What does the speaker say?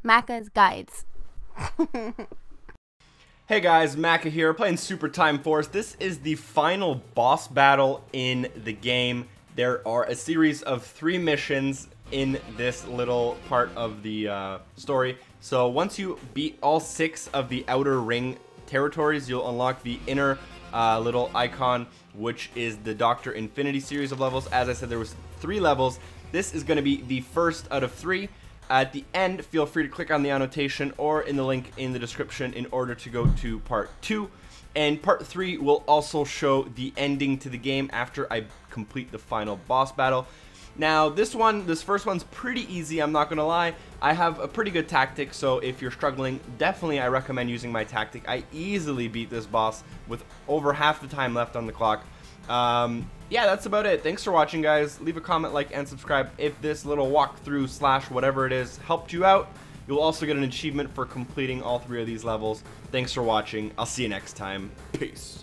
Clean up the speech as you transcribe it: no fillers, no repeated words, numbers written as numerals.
Macca's Guides. Hey guys, Macca here, playing Super Time Force. This is the final boss battle in the game. There are a series of 3 missions in this little part of the story. So once you beat all 6 of the outer ring territories, you'll unlock the inner little icon, which is the Dr. Infinity series of levels. As I said, there was 3 levels. This is going to be the first out of 3. At the end, feel free to click on the annotation or in the link in the description in order to go to part 2. And part 3 will also show the ending to the game after I complete the final boss battle. Now, this first one's pretty easy, I'm not going to lie. I have a pretty good tactic, so if you're struggling, definitely I recommend using my tactic. I easily beat this boss with over half the time left on the clock. Yeah, that's about it. Thanks for watching, guys. Leave a comment, like, and subscribe if this little walkthrough / whatever it is helped you out. You'll also get an achievement for completing all 3 of these levels. Thanks for watching. I'll see you next time. Peace.